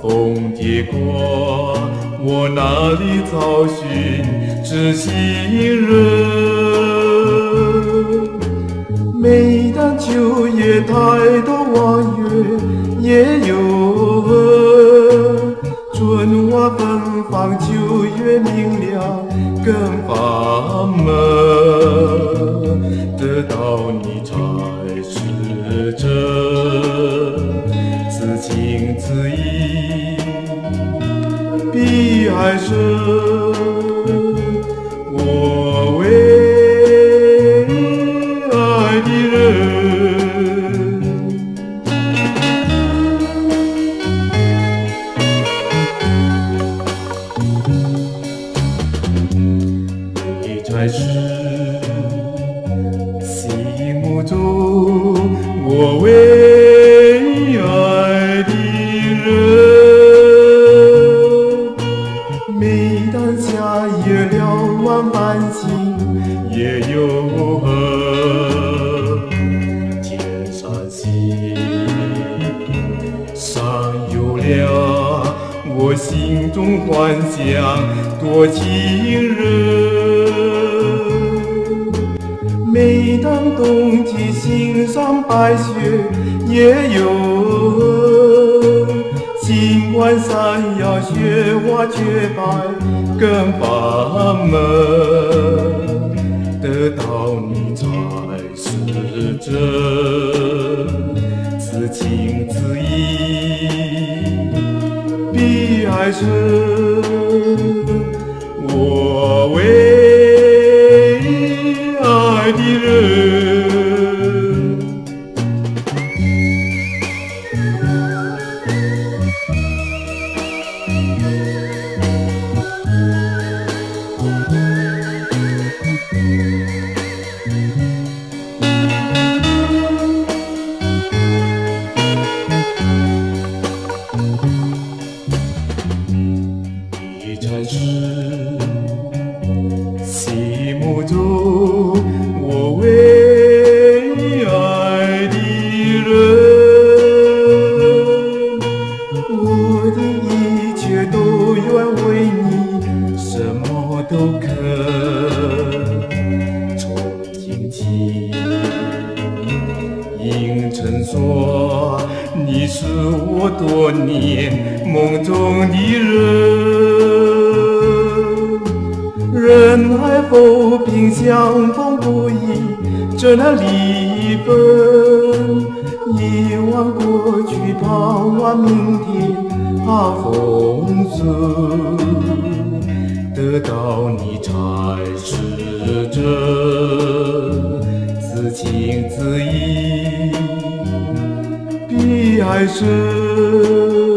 红结果，我哪里找寻知心人？每当秋夜抬头望月，也有恨。春花芬芳，秋月明亮，更发闷。得到你才是真，此情此意比爱深。我为爱的人，你才是心目中我为爱的人。每当夏夜瞭望繁星，也有恨。天上星，上有了我心中幻想多情人。每当冬季欣赏白雪，也有恨。尽管山摇雪花却白，更发闷。得到你才是真，此情此意比爱深。我为爱的人，你才是心目中我为爱的人。我的一切都愿为你，什么都肯。从今起，应承说你是我多年梦中的人。人海浮萍，相逢不易，怎能离分？遗忘过去，盼望明天好风顺。得到你才是真，此情此意比爱深。